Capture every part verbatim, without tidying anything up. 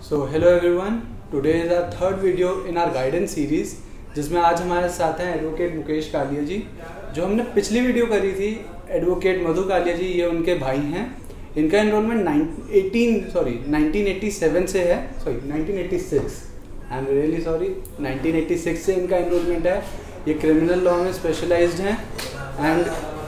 So hello everyone, today is our third video in our guidance series जिसमें आज हमारे साथ हैं एडवोकेट मुकेश कालिया जी। जो हमने पिछली वीडियो करी थी एडवोकेट मधु कालिया जी, ये उनके भाई हैं। इनका enrolment eighteen sorry nineteen eighty seven से है, sorry nineteen eighty six, I am really sorry, nineteen eighty six से इनका एनरोलमेंट है। ये क्रिमिनल लॉ में स्पेशलाइज्ड हैं एंड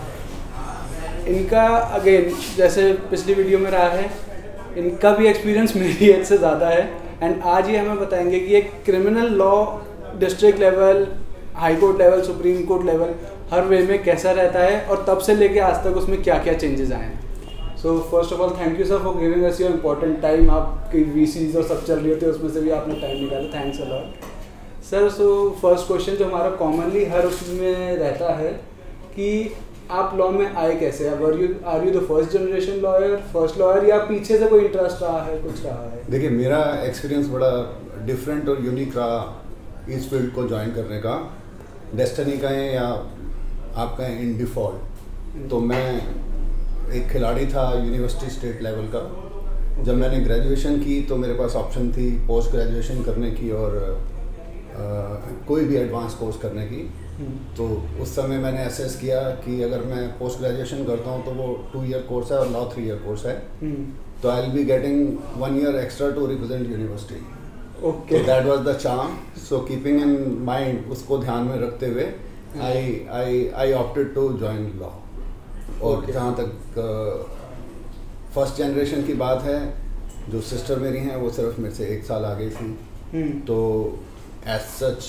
इनका अगेन जैसे पिछली वीडियो में रहा है, इनका भी एक्सपीरियंस मेरी एज से ज़्यादा है एंड आज ये हमें बताएंगे कि एक criminal law district level, high court level, supreme court level हर वे में कैसा रहता है और तब से लेके आज तक उसमें क्या क्या चेंजेस आए हैं। So first of all thank you sir for giving us your important time. आपकी वीसीज और सब चल रही होती है, उसमें से भी आपने टाइम निकाला, thanks a lot sir. So first question जो हमारा कॉमनली हर उसमें रहता है कि आप लॉ में आए कैसे? अब are you are you the first generation lawyer, first lawyer, या पीछे से कोई इंटरेस्ट रहा है, कुछ रहा है? देखिए, मेरा एक्सपीरियंस बड़ा डिफरेंट और यूनिक रहा इस फील्ड को ज्वाइन करने का। डेस्टिनी का है या आप कहें इन डिफ़ॉल्ट, तो मैं एक खिलाड़ी था यूनिवर्सिटी स्टेट लेवल का। जब मैंने ग्रेजुएशन की तो मेरे पास ऑप्शन थी पोस्ट ग्रेजुएशन करने की और आ, कोई भी एडवांस कोर्स करने की। तो उस समय मैंने असेस किया कि अगर मैं पोस्ट ग्रेजुएशन करता हूँ तो वो टू ईयर कोर्स है और लॉ थ्री ईयर कोर्स है, तो I will be getting one year extra to represent university. Okay, that was the charm. So keeping in mind, उसको ध्यान में रखते हुए I I I opted to join law. और okay. जहाँ तक फर्स्ट uh, जनरेशन की बात है, जो सिस्टर मेरी हैं वो सिर्फ मेरे से एक साल आगे थी। hmm. तो एज सच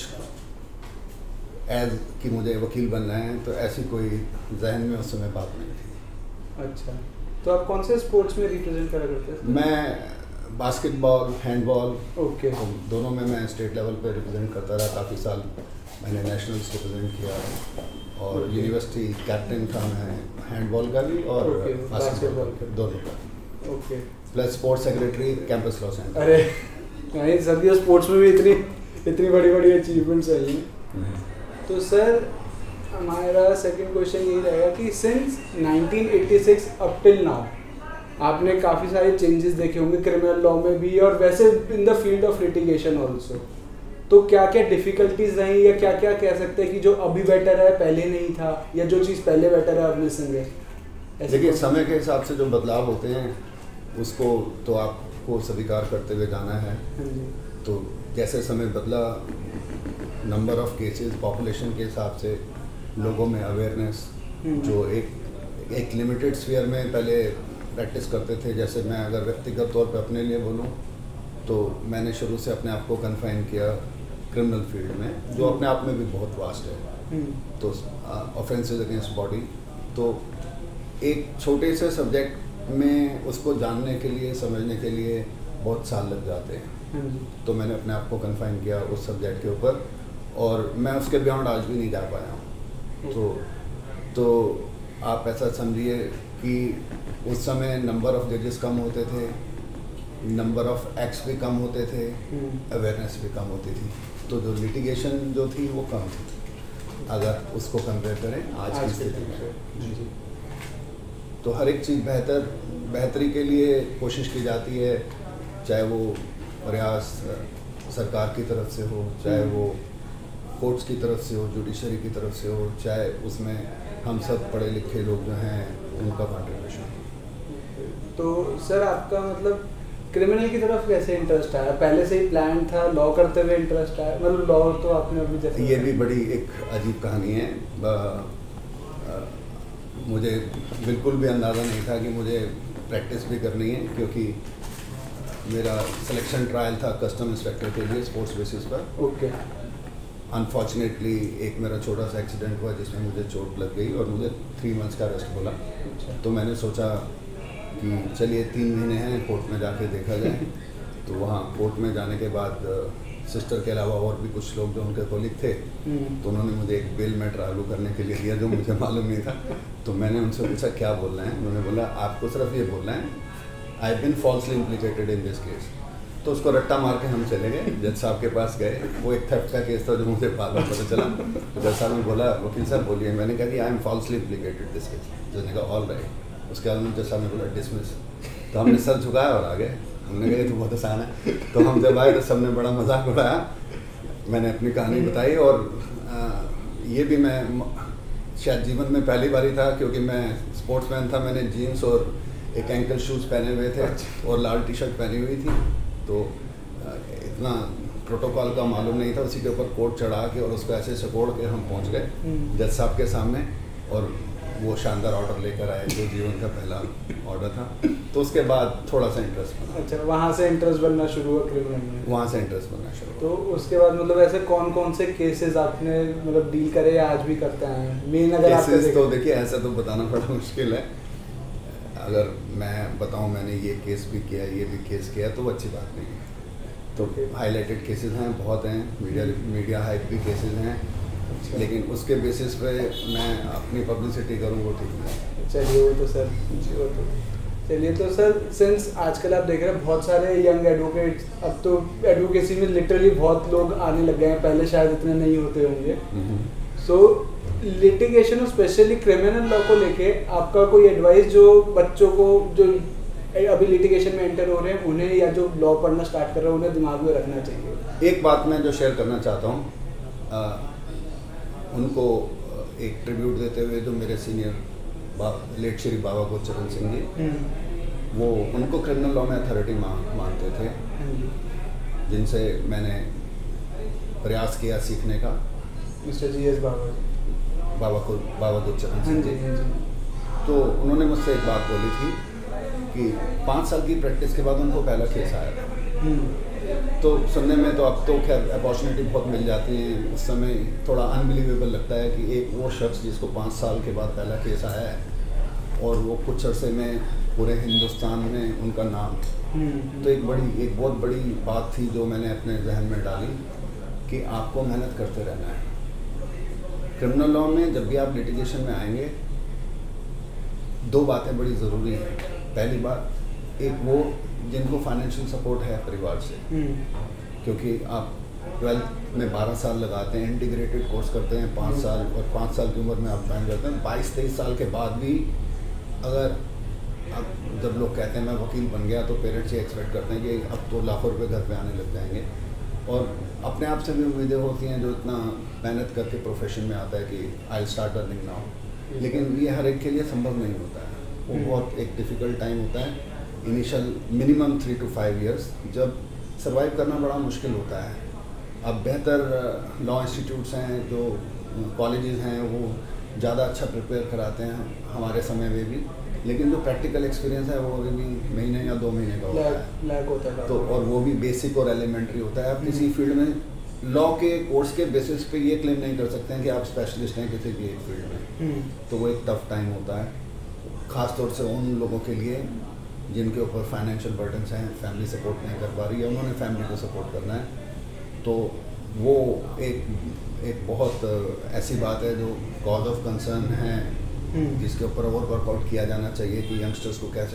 एज कि मुझे वकील बनना है, तो ऐसी कोई जहन में उस समय बात नहीं थी। अच्छा, तो आप कौन से स्पोर्ट्स में रिप्रेजेंट करा करते थे? मैं बास्केटबॉल, हैंडबॉल, ओके, दोनों में मैं स्टेट लेवल पे रिप्रेजेंट करता रहा। काफ़ी साल मैंने नेशनल्स रिप्रेजेंट किया और okay. यूनिवर्सिटी कैप्टन था मैं हैंडबॉल का भी और okay. बास्केटबॉल का, दोनों का। Okay, plus sports secretary campus law centre. अरे नहीं, सभी स्पोर्ट्स में भी इतनी इतनी बड़ी बड़ी अचीवमेंट्स आई हैं। तो सर हमारा सेकंड क्वेश्चन यही रहेगा कि since nineteen eighty six up till now आपने काफ़ी सारे चेंजेस देखे होंगे क्रिमिनल लॉ में भी और वैसे in the field of litigation also. तो क्या क्या डिफ़िकल्टीज रही या क्या क्या कह सकते हैं कि जो अभी बेटर है पहले नहीं था, या जो चीज़ पहले बेटर है अब मिसिंग है? देखिए, समय के हिसाब से जो बदलाव होते हैं उसको तो आपको स्वीकार करते हुए जाना है। तो जैसे समय बदला, नंबर ऑफ केसेस, पॉपुलेशन के हिसाब से लोगों में अवेयरनेस, जो एक एक लिमिटेड स्फीयर में पहले प्रैक्टिस करते थे। जैसे मैं अगर व्यक्तिगत तौर पे अपने लिए बोलूं तो मैंने शुरू से अपने आप को कन्फाइन किया क्रिमिनल फील्ड में, जो अपने आप में भी बहुत वास्ट है। तो ऑफेंसेस अगेंस्ट बॉडी, तो एक छोटे से सब्जेक्ट में उसको जानने के लिए, समझने के लिए बहुत साल लग जाते हैं। तो मैंने अपने आप को कन्फाइन किया उस सब्जेक्ट के ऊपर और मैं उसके बियॉन्ड आज भी नहीं जा पाया हूँ। तो तो आप ऐसा समझिए कि उस समय नंबर ऑफ जजेस कम होते थे, नंबर ऑफ एक्ट्स भी कम होते थे, अवेयरनेस भी कम होती थी। तो जो लिटिगेशन जो थी वो कम थी अगर उसको कंपेयर करें आज की स्थिति में। तो हर एक चीज़ बेहतर बेहतरी के लिए कोशिश की जाती है, चाहे वो प्रयास सरकार की तरफ से हो, चाहे वो कोर्ट्स की तरफ से हो, जुडिशरी की तरफ से हो, चाहे उसमें हम सब पढ़े लिखे लोग जो हैं उनका कंट्रीब्यूशन। तो सर आपका मतलब क्रिमिनल की तरफ कैसे इंटरेस्ट आया? पहले से ही प्लान था, लॉ करते हुए इंटरेस्ट आया? मतलब लॉ तो आपने अभी जैसे, ये भी बड़ी एक अजीब कहानी है। आ, आ, मुझे बिल्कुल भी अंदाज़ा नहीं था कि मुझे प्रैक्टिस भी करनी है, क्योंकि मेरा सिलेक्शन ट्रायल था कस्टम इंस्पेक्टर के लिए स्पोर्ट्स बेसिस पर। ओके, अनफॉर्चुनेटली एक मेरा छोटा सा एक्सीडेंट हुआ जिसमें मुझे चोट लग गई और मुझे थ्री मंथ्स का रेस्ट बोला। अच्छा। तो मैंने सोचा कि चलिए तीन महीने हैं, कोर्ट में जाके देखा जाए। तो वहाँ कोर्ट में जाने के बाद सिस्टर के अलावा और भी कुछ लोग जो उनके कोलिग थे, तो उन्होंने मुझे एक बेल मैटर आलू करने के लिए दिया जो मुझे मालूम नहीं था। तो मैंने उनसे पूछा क्या बोलना है, उन्होंने बोला आपको सिर्फ ये बोलना है I have been falsely implicated in this case. तो उसको रट्टा मार के हम चले गए, जज साहब के पास गए। वो एक थेफ्ट का केस था जो मुझे बाद में पता चला। जज साहब ने बोला वकील साहब बोलिए। मैंने कहा कि I am falsely implicated this case. जज ने कहा ऑल राइट। उसके बाद जज साहब ने बोला डिसमिस। तो हमने सर झुकाया और आ गए। हमने कहा तो बहुत आसान है। तो हम जब आए तो सबने बड़ा मजाक उड़ाया, मैंने अपनी कहानी बताई। और आ, ये भी मैं शायद जीवन में पहली बार ही था, क्योंकि मैं स्पोर्ट्समैन था, मैंने जीन्स और एक एंकल शूज़ पहने हुए थे और लाल टी शर्ट पहनी हुई थी। तो आ, इतना प्रोटोकॉल का मालूम नहीं था, उसी के ऊपर कोट चढ़ा के और उसको ऐसे सिकोड़ के हम पहुंच गए जज साहब के सामने, और वो शानदार ऑर्डर लेकर आए जो जीवन का पहला ऑर्डर था। तो उसके बाद थोड़ा सा इंटरेस्ट बना। अच्छा, वहाँ से इंटरेस्ट बनना शुरू हुआ क्रिमिनल में? वहाँ से इंटरेस्ट बनना शुरू। तो उसके बाद मतलब ऐसे कौन कौन से केसेस आपने मतलब डील करे या आज भी करते हैं? मेन अगर आप तो देखिए, ऐसा तो बताना बड़ा मुश्किल है। अगर मैं बताऊं मैंने ये केस भी किया, ये भी केस किया, तो अच्छी बात नहीं है। तो हाईलाइटेड केसेस हैं, बहुत हैं, मीडिया मीडिया हाइप भी केसेस हैं। अच्छा। लेकिन उसके बेसिस पे मैं अपनी पब्लिसिटी करूं वो ठीक नहीं। चलिए वो तो सर वो तो चलिए तो सर, सिंस आजकल आप देख रहे हैं बहुत सारे यंग एडवोकेट्स, अब तो एडवोकेसी में लिटरली बहुत लोग आने लग गए हैं, पहले शायद इतने नहीं होते होंगे। सो लिटिगेशन और स्पेशली क्रिमिनल लॉ को लेके आपका कोई एडवाइस जो बच्चों को जो अभी लिटिगेशन में एंटर हो रहे हैं उन्हें, या जो लॉ पढ़ना स्टार्ट कर रहे हैं उन्हें दिमाग में रखना चाहिए? एक बात मैं जो शेयर करना चाहता हूँ, उनको एक ट्रिब्यूट देते हुए, जो मेरे सीनियर लेट श्री बाबा गुरचरण सिंह जी, वो उनको क्रिमिनल लॉ में अथॉरिटी मानते थे, जिनसे मैंने प्रयास किया सीखने का। मिस्टर जी एस बाबा बाबा को बाबा गुरचरण सिंह जी। तो उन्होंने मुझसे एक बात बोली थी कि पाँच साल की प्रैक्टिस के बाद उनको पहला केस आया था। तो सुनने में तो अब तो खैर अपॉर्चुनिटी बहुत मिल जाती है, उस समय थोड़ा अनबिलीवेबल लगता है कि एक वो शख्स जिसको पाँच साल के बाद पहला केस आया है और वो कुछ अरसे में पूरे हिंदुस्तान में उनका नाम। तो एक बड़ी एक बहुत बड़ी बात थी जो मैंने अपने जहन में डाली कि आपको मेहनत करते रहना है। क्रिमिनल लॉ में जब भी आप लिटिगेशन में आएंगे, दो बातें बड़ी ज़रूरी हैं। पहली बात, एक वो जिनको फाइनेंशियल सपोर्ट है परिवार से, क्योंकि आप ट्वेल्थ में बारह साल लगाते हैं, इंटीग्रेटेड कोर्स करते हैं पाँच साल, और पाँच साल की उम्र में आप ज्वाइन करते हैं। बाईस तेईस साल के बाद भी अगर अब जब लोग कहते हैं मैं वकील बन गया, तो पेरेंट्स ये एक्सपेक्ट करते हैं कि अब तो लाखों रुपए घर पे आने लग जाएंगे, और अपने आप से भी उम्मीदें होती हैं जो इतना मेहनत करके प्रोफेशन में आता है कि आई स्टार्ट अर्निंग नाउ। लेकिन ये हर एक के लिए संभव नहीं होता है, वो बहुत एक डिफ़िकल्ट टाइम होता है, initial minimum three to five years, जब सर्वाइव करना बड़ा मुश्किल होता है। अब बेहतर लॉ इंस्टीट्यूट्स हैं, जो कॉलेजेस हैं, वो ज़्यादा अच्छा प्रिपेयर कराते हैं हमारे समय में भी, लेकिन जो प्रैक्टिकल एक्सपीरियंस है वो अभी भी महीने या दो महीने का होता है, लैक होता है। तो और वो भी बेसिक और एलिमेंट्री होता है। आप किसी फील्ड में लॉ के कोर्स के बेसिस पे ये क्लेम नहीं कर सकते हैं कि आप स्पेशलिस्ट हैं किसी भी एक फील्ड में, तो वो एक टफ टाइम होता है, ख़ास तौर से उन लोगों के लिए जिनके ऊपर फाइनेंशियल बर्डन्स हैं, फैमिली सपोर्ट नहीं कर पा रही है, उन्होंने फैमिली को सपोर्ट करना है। तो वो एक एक बहुत ऐसी बात है जो कॉज ऑफ कंसर्न है, जिसके ऊपर और वर्कआउट किया जाना चाहिए कि यंगस्टर्स को कैसे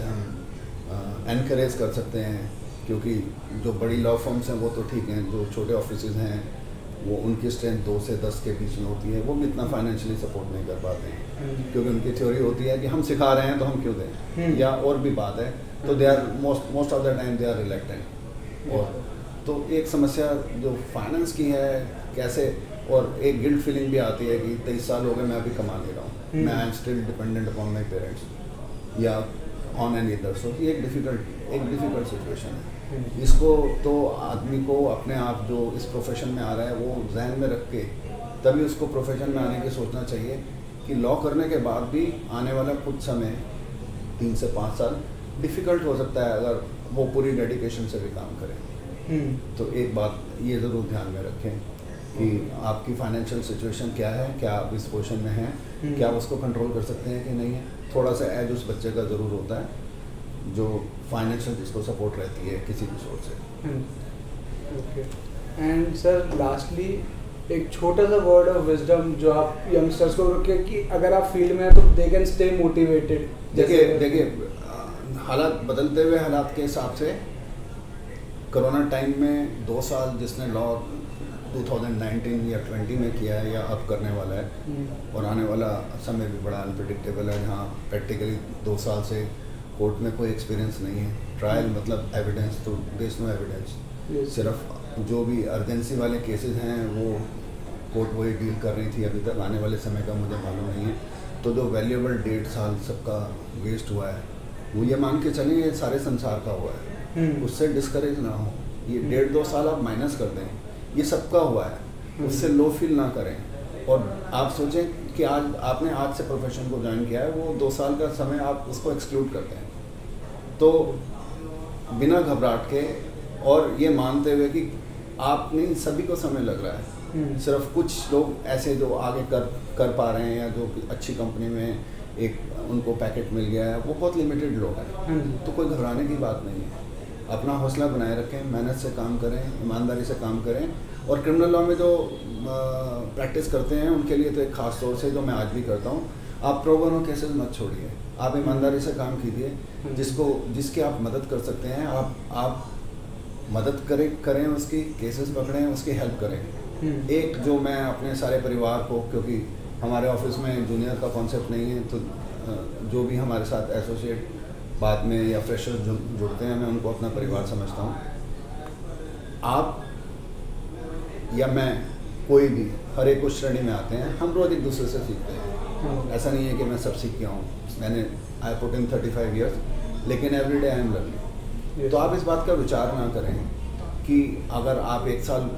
हम एनकरेज कर सकते हैं, क्योंकि जो बड़ी लॉ फर्म्स हैं वो तो ठीक हैं, जो छोटे ऑफिसेज हैं वो उनकी स्ट्रेंथ दो से दस के बीच में होती है, वो भी इतना फाइनेंशियली सपोर्ट नहीं कर पाते हैं, क्योंकि उनकी थ्योरी होती है कि हम सिखा रहे हैं तो हम क्यों दें, या और भी बात है, तो they are most most of the time they are reluctant. और तो एक समस्या जो फाइनेंस की है कैसे, और एक गिल्ट फीलिंग भी आती है कि तेईस साल हो गए मैं अभी कमा ले रहा हूँ, मैं I am still dependent upon my parents या ऑन एन ईदर। सो ये एक डिफ़िकल्ट एक डिफ़िकल्ट सिचुएशन है। इसको तो आदमी को अपने आप जो इस प्रोफेशन में आ रहा है वो जहन में रख के तभी उसको प्रोफेशन में आने की सोचना चाहिए कि लॉ करने के बाद भी आने वाला कुछ समय तीन से पाँच साल डिफ़िकल्ट हो सकता है अगर वो पूरी डेडिकेशन से भी काम करें। तो एक बात ये ज़रूर ध्यान में रखें कि आपकी फाइनेंशियल सिचुएशन क्या है, क्या आप इस पोजीशन में हैं, क्या आप उसको कंट्रोल कर सकते हैं कि नहीं है। थोड़ा सा एज उस बच्चे का ज़रूर होता है जो फाइनेंशियल जिसको सपोर्ट रहती है किसी भी सोर्स से। ओके, एंड सर लास्टली एक छोटा सा वर्ड ऑफ विजडम जो आप यंगस्टर्स को रखें कि अगर आप फील्ड में हैं तो दे कैन स्टे मोटिवेटेड। देखिए देखिए हालात बदलते हुए हालात के हिसाब से कोरोना टाइम में दो साल जिसने लॉ दो हज़ार उन्नीस या बीस में किया है या अब करने वाला है, और आने वाला समय भी बड़ा अनप्रेडिक्टेबल है, जहाँ प्रैक्टिकली दो साल से कोर्ट में कोई एक्सपीरियंस नहीं है, ट्रायल मतलब एविडेंस, तो देयर इज नो एविडेंस, सिर्फ जो भी अर्जेंसी वाले केसेस हैं वो कोर्ट वही डील कर रही थी, अभी तक आने वाले समय का मुझे मालूम नहीं है। तो जो वैल्यूएबल डेढ़ साल सबका वेस्ट हुआ है, वो ये मान के चलें ये सारे संसार का हुआ है, उससे डिस्करेज ना हो। ये डेढ़ दो साल आप माइनस कर दें, ये सबका हुआ है, उससे लो फील ना करें। और आप सोचें कि आज आपने आज से प्रोफेशन को ज्वाइन किया है, वो दो साल का समय आप उसको एक्सक्लूड करते हैं। तो बिना घबराहट के और ये मानते हुए कि आप नहीं, सभी को समय लग रहा है, सिर्फ कुछ लोग ऐसे जो आगे कर कर पा रहे हैं या जो अच्छी कंपनी में एक उनको पैकेट मिल गया है, वो बहुत लिमिटेड लोग हैं। तो कोई घबराने की बात नहीं है, अपना हौसला बनाए रखें, मेहनत से काम करें, ईमानदारी से काम करें। और क्रिमिनल लॉ में जो प्रैक्टिस करते हैं उनके लिए तो एक ख़ास तौर से जो मैं आज भी करता हूँ, आप प्रो बोनो केसेस मत छोड़िए, आप ईमानदारी से काम कीजिए, जिसको जिसकी आप मदद कर सकते हैं आप आप मदद करें करें उसकी, केसेस पकड़ें, उसकी हेल्प करें। एक जो मैं अपने सारे परिवार को, क्योंकि हमारे ऑफिस में जूनियर का कॉन्सेप्ट नहीं है, तो जो भी हमारे साथ एसोसिएट बाद में या फ्रेशर जो जुड़ते हैं, मैं उनको अपना परिवार समझता हूँ। आप या मैं, कोई भी, हर एक उस श्रेणी में आते हैं, हम रोज़ एक दूसरे से सीखते हैं। ऐसा नहीं है कि मैं सब सीख गया हूँ, मैंने I put in thirty five years, लेकिन every day I am learning. तो आप इस बात का विचार ना करें कि अगर आप एक साल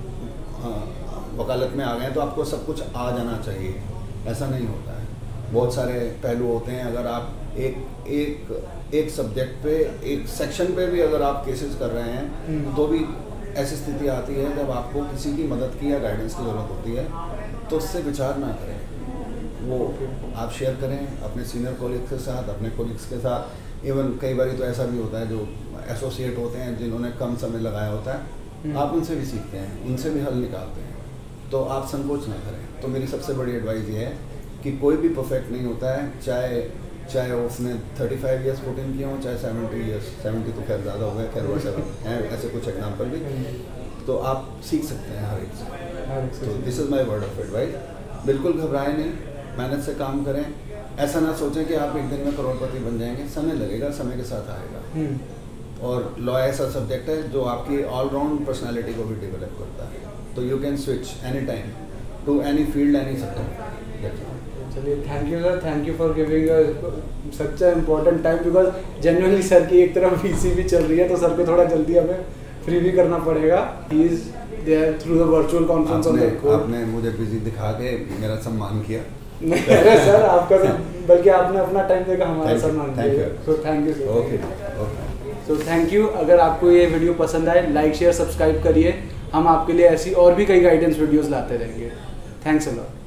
वकालत में आ गए तो आपको सब कुछ आ जाना चाहिए, ऐसा नहीं होता है। बहुत सारे पहलू होते हैं। अगर आप एक एक एक सब्जेक्ट पे, एक सेक्शन पे भी अगर आप केसेस कर रहे हैं, तो भी ऐसी स्थिति आती है जब आपको किसी की मदद की या गाइडेंस की ज़रूरत होती है, तो उससे विचार ना करें, वो आप शेयर करें अपने सीनियर कोलिग्स के साथ, अपने कोलिग्स के साथ। इवन कई बार तो ऐसा भी होता है जो एसोसिएट होते हैं जिन्होंने कम समय लगाया होता है, आप उनसे भी सीखते हैं, उनसे भी हल निकालते हैं, तो आप संकोच ना करें। तो मेरी सबसे बड़ी एडवाइस ये है कि कोई भी परफेक्ट नहीं होता है, चाहे चाहे उसने thirty five years put in किया हो, चाहे सेवेंटी ईयर्स, सेवेंटी तो खैर ज़्यादा हो गया, खैर वो सेवन हैं ऐसे कुछ एग्जाम्पल भी, तो आप सीख सकते हैं हर एक से। तो this is my word of advice. बिल्कुल घबराएं नहीं, मेहनत से काम करें, ऐसा ना सोचें कि आप एक दिन में करोड़पति बन जाएंगे, समय लगेगा, समय के साथ आएगा। और लॉ ऐसा सब्जेक्ट है जो आपकी ऑलराउंड पर्सनालिटी को भी डेवलप करता है, तो you can switch any time to any field, any subject. चलिए, thank you sir, thank you for giving such a important time, because genuinely sir की एक तरफ वीसी भी चल रही है, तो सर को थोड़ा जल्दी हमें फ्री भी करना पड़ेगा। He is there through the virtual conference on the court. आपने मुझे बिजी दिखा के मेरा सम्मान किया। अरे सर, आपका बल्कि आपने अपना टाइम देकर हमारा सम्मान किया, so thank you sir. Okay okay, so thank you. अगर आपको ये वीडियो पसंद आए, लाइक शेयर सब्सक्राइब करिए, हम आपके लिए ऐसी और भी कई गाइडेंस वीडियोस लाते रहेंगे। Thanks a lot.